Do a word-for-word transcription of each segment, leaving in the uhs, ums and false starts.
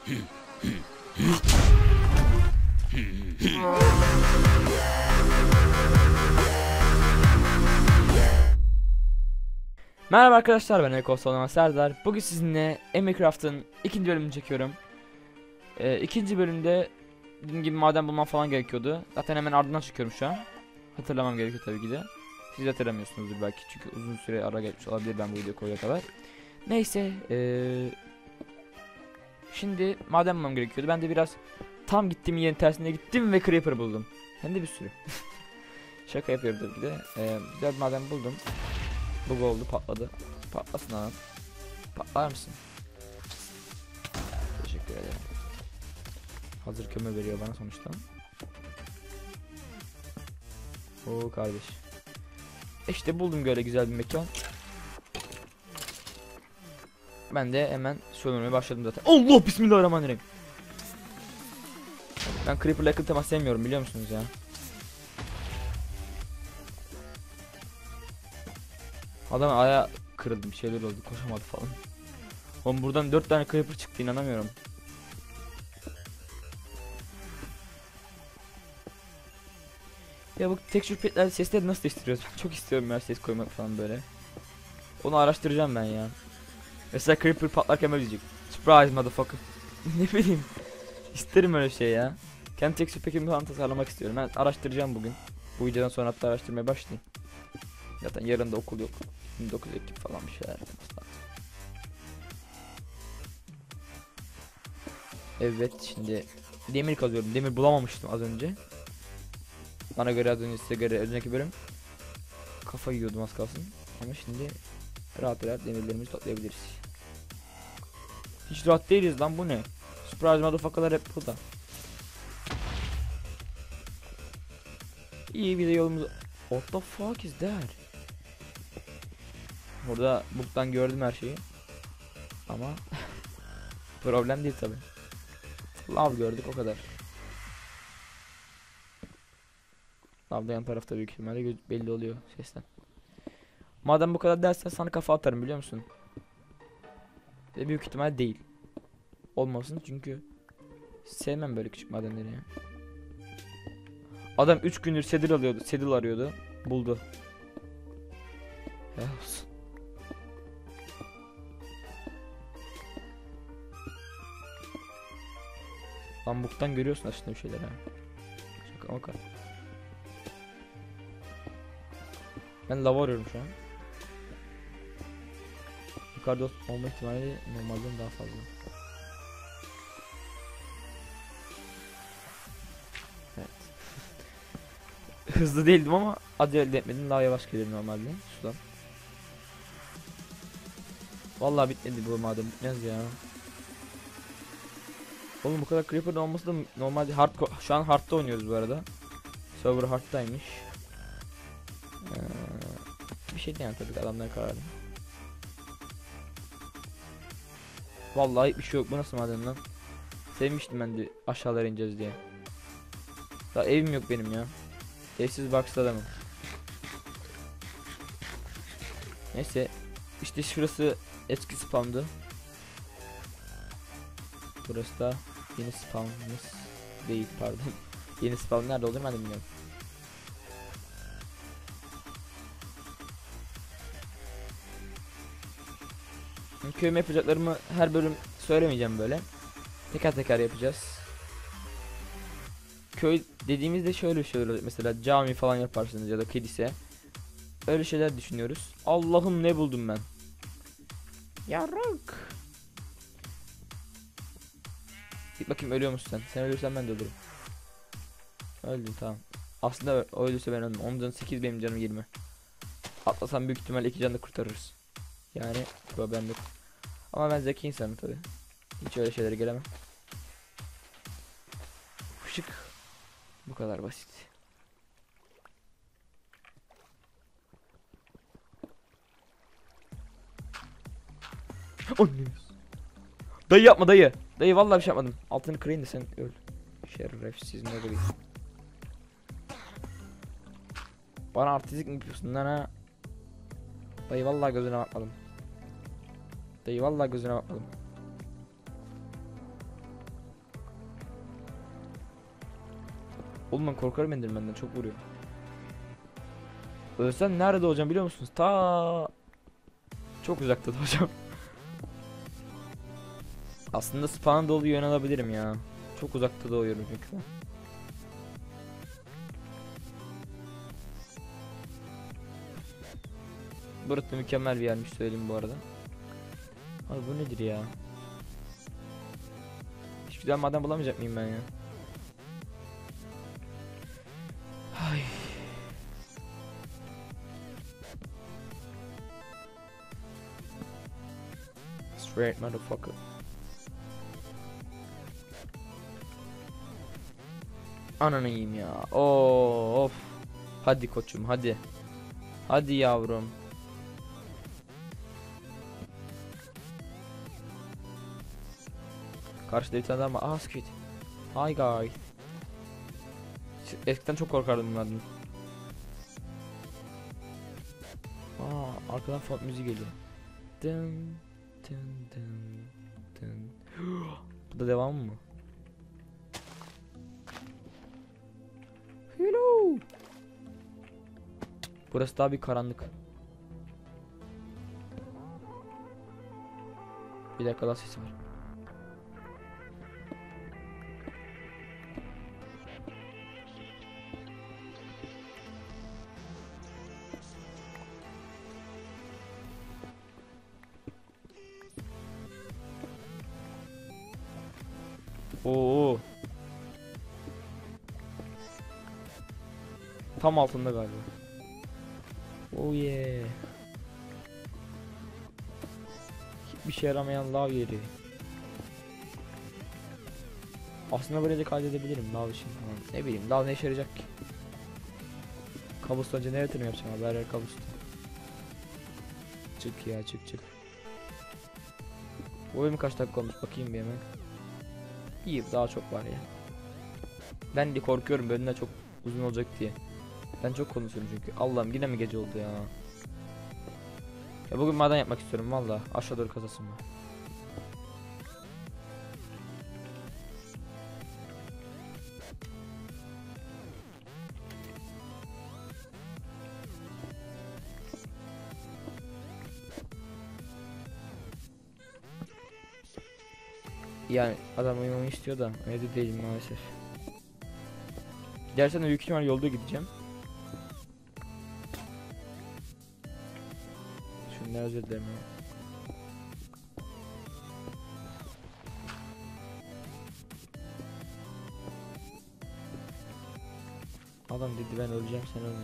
Merhaba arkadaşlar, ben Ekosonama Serdar. Bugün sizinle Minecraft'ın ikinci bölümünü çekiyorum. Ee, ikinci bölümde dediğim gibi maden bulmam falan gerekiyordu. Zaten hemen ardından çıkıyorum şu an. Hatırlamam gerekiyor tabii ki de. Siz hatırlamıyorsunuzdur belki, çünkü uzun süre ara geçmiş olabilir ben bu videoyu koyana kadar. Neyse, ee, şimdi maden bulmam gerekiyordu. Ben de biraz tam gittiğim yerin tersine gittim ve creeper buldum. Hem de bir sürü. Şaka yapıyorum tabii ki de. Ee, güzel bir maden buldum. Bug oldu, patladı. Patlasın lan. Patlar mısın? Teşekkür ederim. Hazır kömür veriyor bana sonuçta. Oo kardeş. İşte buldum böyle güzel bir mekan. Ben de hemen söylemeye başladım zaten. Allah, bismillahirrahmanirrahim. Ben creeper'la yakın temas sevmiyorum, biliyor musunuz ya? Adam ayağı kırıldı, bir şeyler oldu, koşamadı falan. Oğlum buradan dört tane creeper çıktı, inanamıyorum. Ya bu texture pack'ler sesleri nasıl değiştiriyoruz? Çok istiyorum ya ses koymak falan böyle. Onu araştıracağım ben ya. Mesela creeper patlarken böyle diyecek. Surprise motherfucker. Ne bileyim. İsterim öyle şey ya. Kendi texture pack'imi falan tasarlamak istiyorum. Ben araştıracağım bugün. Bu videodan sonra hatta araştırmaya başlayayım. Zaten yarın da okul yok. yirmi dokuz Ekim falan bir şeyler yapması lazım. Evet, şimdi demir kazıyorum. Demir bulamamıştım az önce. Bana göre az önce, size göre önceki bölüm kafa yiyordum az kalsın. Ama şimdi rahat rahat demirlerimizi toplayabiliriz. Hiç rahat değiliz lan, bu ne? Surprise motherfucker'lar hep burada. İyi, bir de yolumuz... What the fuck is that? Burada buktan gördüm her şeyi. Ama problem değil tabi. Lav gördük, o kadar. Lavda yan tarafta büyük ihtimalle belli oluyor sesten. Madem bu kadar dersen sana kafa atarım, biliyor musun? Ve büyük ihtimal değil. Olmasın, çünkü sevmem böyle küçük madenleri ya. Adam üç gündür sedir alıyordu, sedir arıyordu, buldu. Helal olsun. Lan buktan görüyorsun aslında bir şeyler ha. Şaka maka. Ben lava arıyorum şu an. Yukarıda olma ihtimali normalden daha fazla. Evet. Hızlı değildim ama acele elde etmedim. Daha yavaş gelir normalde sudan. Vallahi bitmedi bu maden, bitmez ya. Oğlum bu kadar creeper'ın olması da normalde hard, şu an hard'da oynuyoruz bu arada. Server hard'daymış. Ee, bir şey değil tabii ki, adamlar kararlı. Vallahi bir şey yok, bu nasıl maden lan? Sevmiştim ben de aşağılara ineceğiz diye. Daha evim yok benim ya. Evsiz box'ta adamım. Neyse, işte şurası eski spawn'dı. Burası da yeni spawn'ımız değil, pardon. Yeni spawn nerede olur ben de bilmiyorum. Köyüme yapacaklarımı her bölüm söylemeyeceğim böyle. Teker teker yapacağız. Köy dediğimizde şöyle şeyler olur. Mesela cami falan yaparsınız ya da kilise. Öyle şeyler düşünüyoruz. Allah'ım, ne buldum ben? Yarrak. Git bakayım, ölüyor musun sen? Sen ölürsen ben de ölürüm. Öldüm, tamam. Aslında o ölürse ben öldüm. Onun canı sekiz, benim canım yirmi. Atlasam büyük ihtimalle iki canlı kurtarırız. Yani problem yok. Ama ben zeki insanım tabi. Hiç öyle şeylere gelemem. Fışık. Bu kadar basit. Dayı yapma dayı. Dayı vallahi bir şey yapmadım. Altını kırayım da sen öl. Şerefsiz, ne oluyor? Bana artistlik mi yapıyorsun lan ha? Dayı vallahi gözüne bakmadım. Dayı vallahi gözüne bakmadım. Oğlum ben korkarım Enderman'den, çok vuruyor. Ölsem nerede doğacağım biliyor musunuz? Ta çok uzakta doğacağım. Aslında spawn dolu yönelebilirim ya. Çok uzakta doğuyorum çünkü. Burası mükemmel bir yermiş söyleyeyim bu arada. Abi bu nedir ya? Hiçbir zaman maden bulamayacak mıyım ben ya? Ay. Straight motherfucker. Ananı yiyeyim ya. Oo, of. Hadi koçum hadi. Hadi yavrum. Karşıda bir tane daha var. Aa squid. Hi guys. Eskiden çok korkardım bunlardan. Aa arkadan font müziği geliyor. Dın dın dın dın. Bu da devam mı? Hello. Burası daha bir karanlık. Bir dakika daha sesi var. Oo. Tam altında galiba. Oh yeah. Hiçbir şey yaramayan lav yeri. Aslında böyle de kaydedebilirim lav için falan. Ne bileyim lav ne işe yarayacak ki? Kabuston generator mu yapacağım abi, her yer kabuston. Çık ya çık çık. Bu bölüm kaç dakika olmuş bakayım bir hemen. İyi daha çok var ya. Ben de korkuyorum bölümler çok uzun olacak diye. Ben çok konuşuyorum çünkü. Allah'ım yine mi gece oldu ya? Ya bugün maden yapmak istiyorum valla. Aşağı doğru kazasım var. Yani adam uyumamı istiyor da evde değilim maalesef. Gidersen de büyük ihtimal yolda gideceğim. Şunları özür dilerim ya. Adam dedi ben öleceğim sen ölme.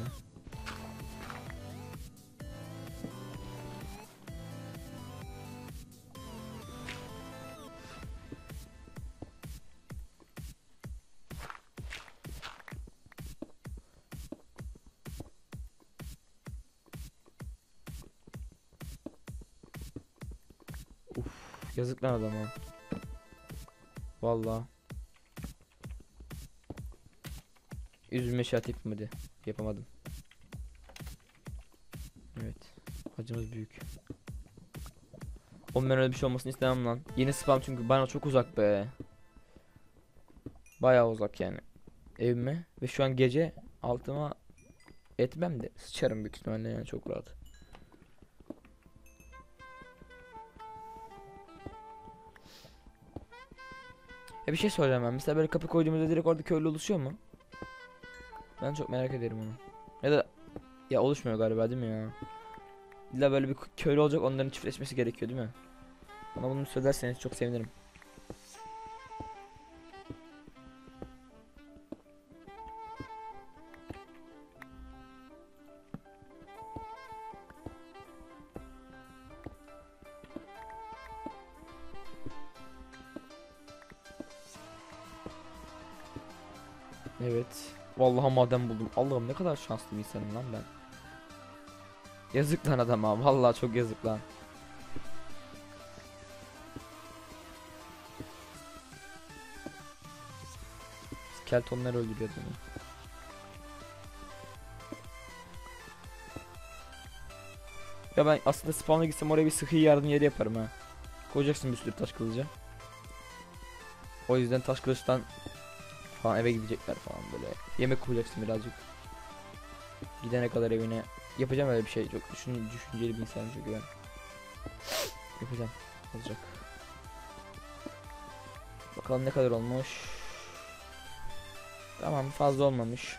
Uf, yazık lan adama. Vallahi. Üzülme şey atayım hadi. Yapamadım. Evet. Acımız büyük. Oğlum ben öyle bir şey olmasını istemem lan. Yeni spam çünkü bana çok uzak be. Bayağı uzak yani. Evime. Ve şu an gece altıma etmem de sıçarım büyük ihtimalle yani çok rahat. Ya bir şey soracağım ben. Mesela böyle kapı koyduğumuzda direkt orada köylü oluşuyor mu? Ben çok merak ederim onu. Ya da ya oluşmuyor galiba değil mi ya? İlla böyle bir köylü olacak, onların çiftleşmesi gerekiyor değil mi? Bana bunu söylerseniz çok sevinirim. Evet. Vallahi maden buldum. Allah'ım ne kadar şanslı bir insanım lan ben. Yazık lan adama. Vallahi çok yazık lan. Skeletonlar öldürüyor adamı. Ya ben aslında spawn'a gitsem oraya bir sıhhi yardım yeri yaparım ha. Koyacaksın bir sürü taş kılıcı. O yüzden taş kılıçtan falan, eve gidecekler falan böyle. Yemek koyacaksın birazcık. Gidene kadar evine. Yapacağım öyle bir şey. Çok düşün, düşünceli bir insanım çünkü ben. Yapacağım. Olacak. Bakalım ne kadar olmuş. Tamam, fazla olmamış.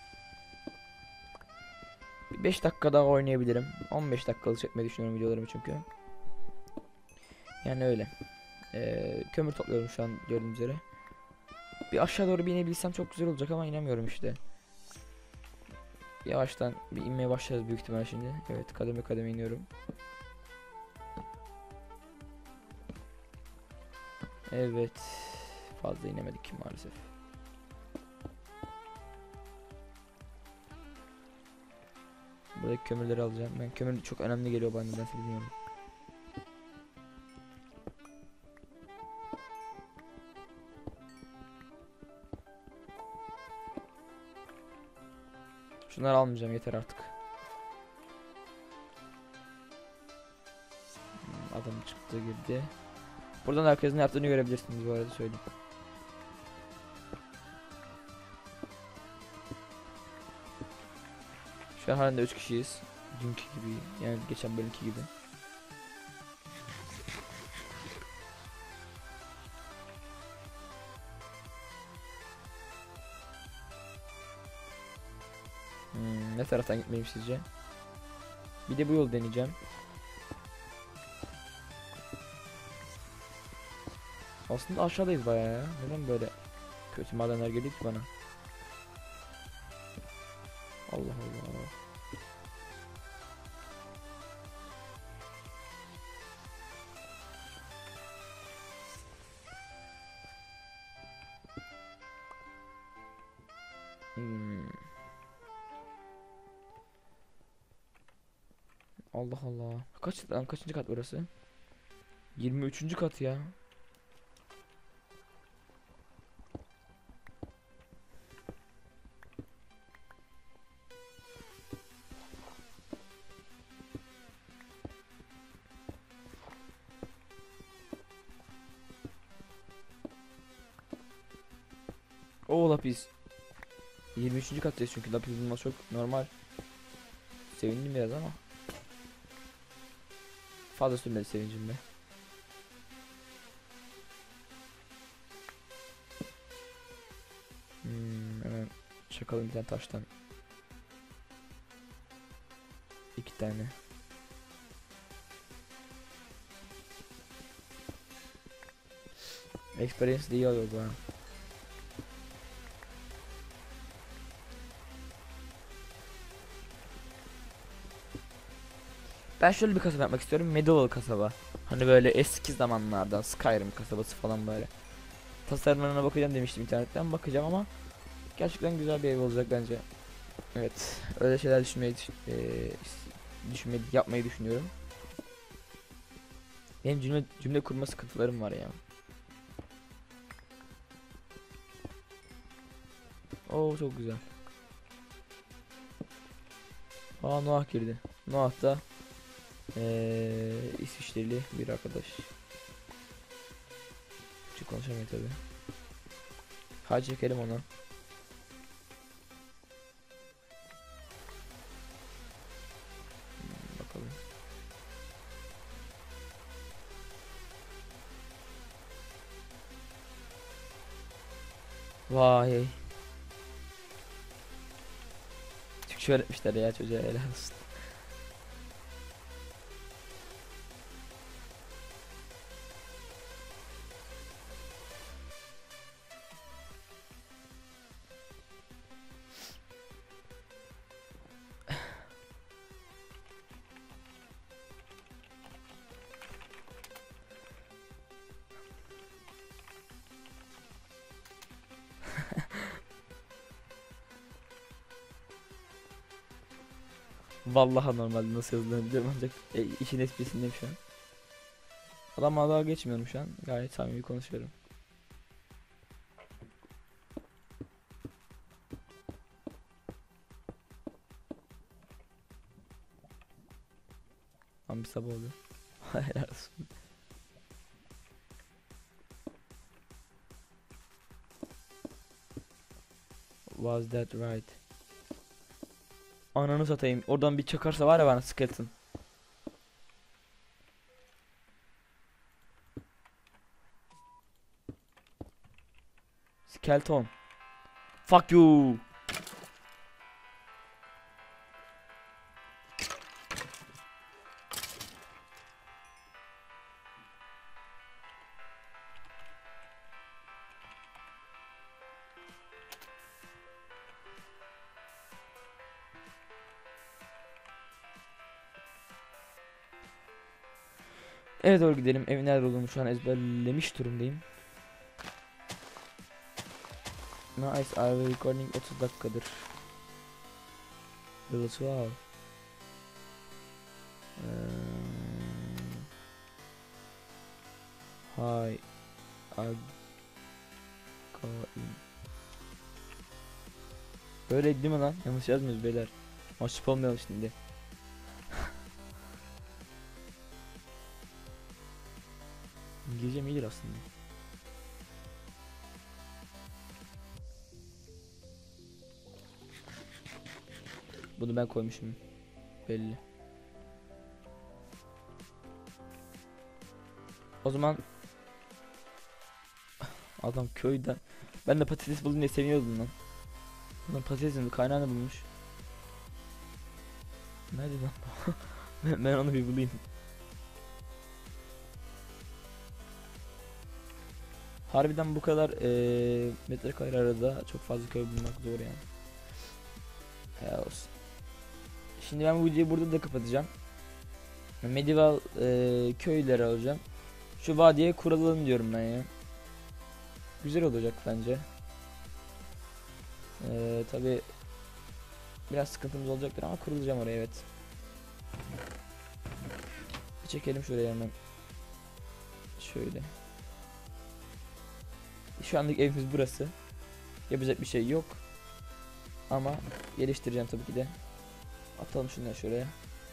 beş dakika daha oynayabilirim. on beş dakikalık çekmeyi düşünüyorum videolarımı çünkü. Yani öyle. Ee, kömür topluyorum şu an gördüğünüz üzere. Bir aşağı doğru bir inebilsem çok güzel olacak ama inemiyorum işte. Yavaştan bir inmeye başlarız büyük ihtimal şimdi. Evet, kademe kademe iniyorum. Evet. Fazla inemedik maalesef. Buradaki kömürleri alacağım. Ben kömür çok önemli geliyor bana, nedense bilmiyorum. Şunları almayacağım, yeter artık. Hmm, adam çıktı girdi. Buradan herkesin ne yaptığını görebilirsiniz bu arada, söyleyeyim. Şu an halinde üç kişiyiz. Dünkü gibi, yani geçen bölümki gibi. Hmm, ne taraftan gitmeliyim sizce? Bir de bu yol deneyeceğim. Aslında aşağıdayız bayağı ya. Neden böyle kötü madenler geliyor ki bana? Allah Allah. Hmm. Allah Allah. Kaç lan, kaçıncı kat burası? yirmi üçüncü kat ya. O lapis. yirmi üçüncü kattayız çünkü lapis bulması çok normal. Sevindim biraz ama. Fazla sürmedi sevincimde. Hmm, hemen çakalım bir tane taştan. İki tane. Experience de iyi oluyor bu ha. Ben şöyle bir kasaba yapmak istiyorum. Medieval kasaba. Hani böyle eski zamanlardan Skyrim kasabası falan böyle. Tasarımlarına bakacağım demiştim, internetten bakacağım ama gerçekten güzel bir ev olacak bence. Evet, öyle şeyler düşünmeyi e, düşünmeyi yapmayı düşünüyorum. Benim cümle cümle kurma sıkıntılarım var ya. Oo, çok güzel. Aa, Noah girdi. Noah da ee, İsviçreli bir arkadaş. Çok konuşamıyor tabi. Hadi çekelim onu. Hmm, bakalım. Vay. Türkçe öğretmişler ya çocuğa, helal olsun. Vallahi normalde nasıl yazıldığını biliyorum ancak e, işin esprisindeyim şu an. Adamla daha geçmiyorum şu an. Gayet samimi konuşuyorum. Tam bir sabah oldu. Helal olsun. Was that right? Ananı satayım. Oradan bir çakarsa var ya bana skeleton. Skeleton. Fuck you. Eve doğru gidelim. Evin nerede olduğunu şu an ezberlemiş durumdayım. Nice, I recording otuz dakikadır. Level twelve. Ee, Hi. Again. Böyle değil mi lan? Yanlış yazmıyoruz beyler. Mahcup olmayalım şimdi. İngilizcem iyidir aslında. Bunu ben koymuşum. Belli. O zaman adam köyden, ben de patates buldum diye seviniyordum lan. Lan patatesin kaynağını bulmuş. Nerede lan? ben, ben onu bir bulayım. Harbiden bu kadar ee, metrekare arada çok fazla köy bulmak zor yani. Helal olsun. Şimdi ben bu videoyu burada da kapatacağım. Medieval ee, köyleri alacağım. Şu vadiye kuralım diyorum ben ya. Güzel olacak bence. Ee, Tabi biraz sıkıntımız olacaktır ama kurulacağım oraya, evet. Çekelim şuraya hemen. Şöyle. Şu anlık evimiz burası. Yapacak bir şey yok. Ama geliştireceğim tabii ki de. Atalım şunları şuraya.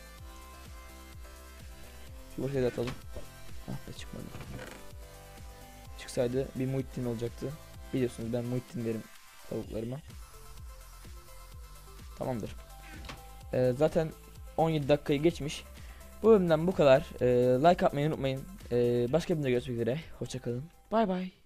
Şu buraya da atalım. Ah be, çıkmadı. Çıksaydı bir Muhittin olacaktı. Biliyorsunuz ben Muhittin derim tavuklarıma. Tamamdır. Ee, zaten on yedi dakikayı geçmiş. Bu bölümden bu kadar. Ee, like atmayı unutmayın. Ee, başka bir videoda görüşmek üzere. Hoşça kalın. Bay bay.